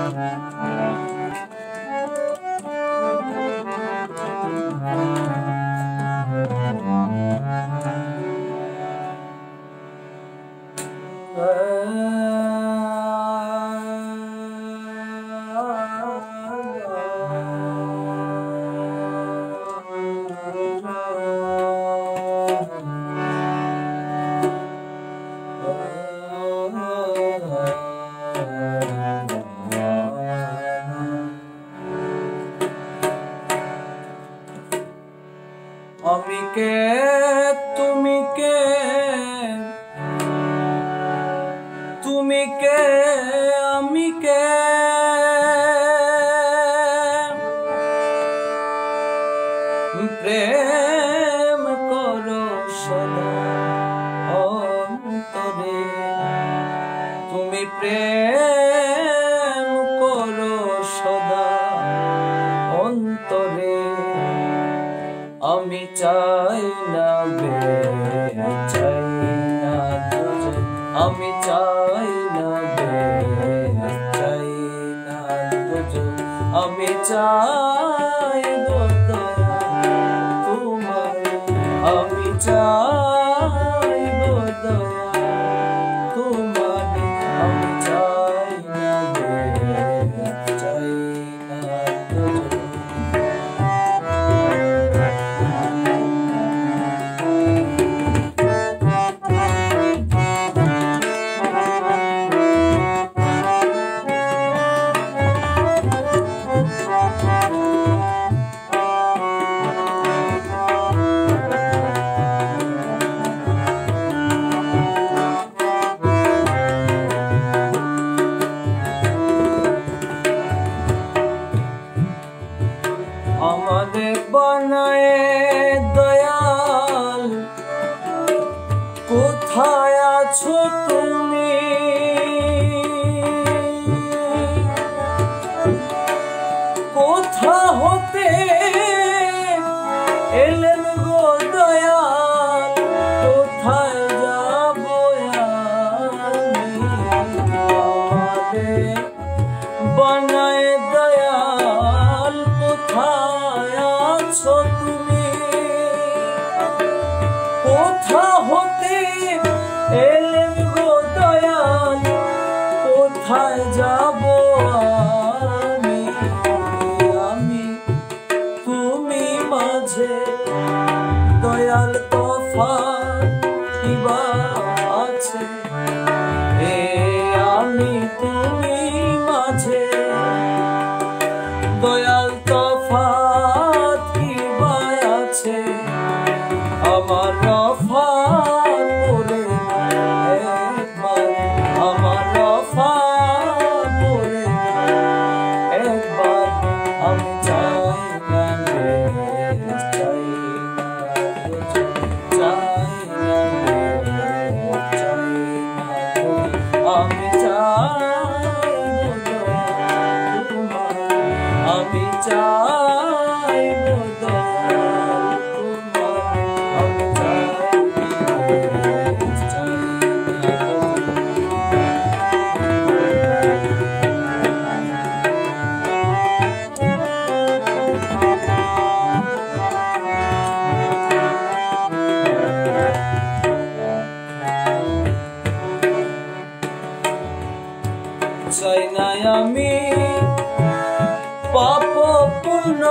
আমি কে তুমি কে তুমি কে আমি কে প্রেম করো সদা অন্তরে তুমি প্রেম করো সদা অন্তরে আমি চাই না চাই না আমি চাই না চাই না আমি চাই তোমার আমি চাই দয়া তোমার আমি চাই না চাই না আমাদের বানায় দয়াল কোথায় আছো তুমি কোথা হতে এলেন গো দয়াল কোথায় যাব আমাদের বানায় দয়াল কোথায় আছো তুমি কোথা হতে এলেন গো দয়াল কোথায় যাব আমি আমি তুমি মাঝে দয়াল তফাৎ কিবা আছে আমি তুমি মাঝে দয়াল তফাৎ কিবা আছে আমার রফাত পড়ে একবার আমার রফাত পড়ে একবার আমি চাই না চাই আমি চাই চাই না আমি পাপ পুণ্য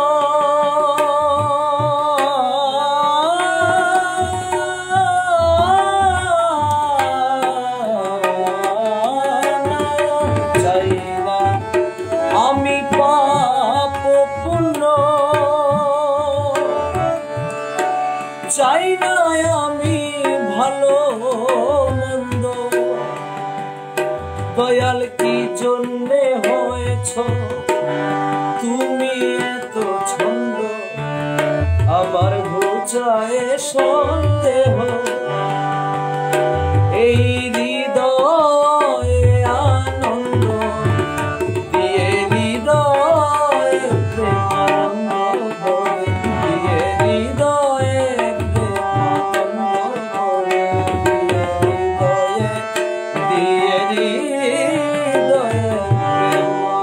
চাই না আমি পাপ পুণ্য চাই না আমি ভালো মন্দ দয়াল কি জন্যে হয়েছ তুমি এত ছন্দ আমার ঘুচায় সন্দেহ এই হৃদয়ে আনন্দ দিয়ে হৃদয়ে প্রেমানন্দ ভরে দিয়ে হৃদয়ে প্রেমানন্দ ভরে দিয়ে হৃদয়ে দিয়ে হৃদয়ে প্রেমানন্দ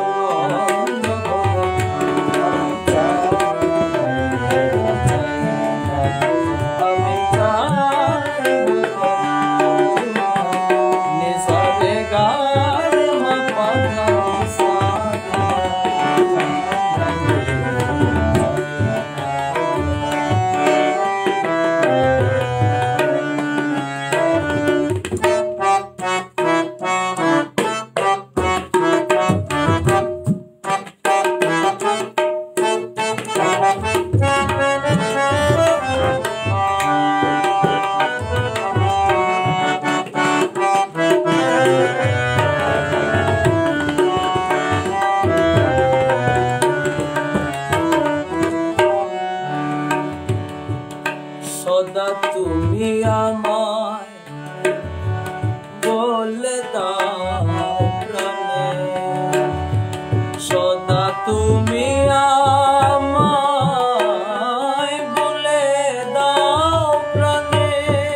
বলে দাও প্রাণে সদা তুমি আমায় বলে দাও প্রাণে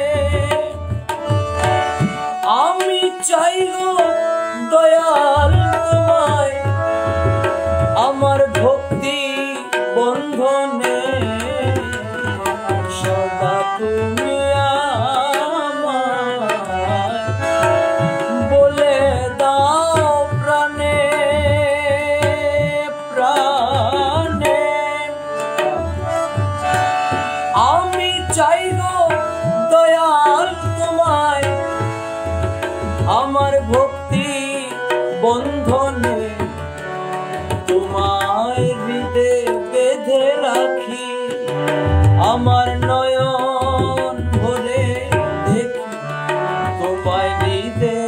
আমি চাই গো দয়াল তোমায় আমার ভক্তি বন্ধনে সদা তুমি আমায় বলে দাও প্রাণে প্রাণে আমি চাই গো দয়াল তোমায় আমার ভক্তি বন্ধনে তোমায় হৃদয়ে বেঁধে রাখি আমার নয়ন ভরে দেখি তোমায় হৃদয়ে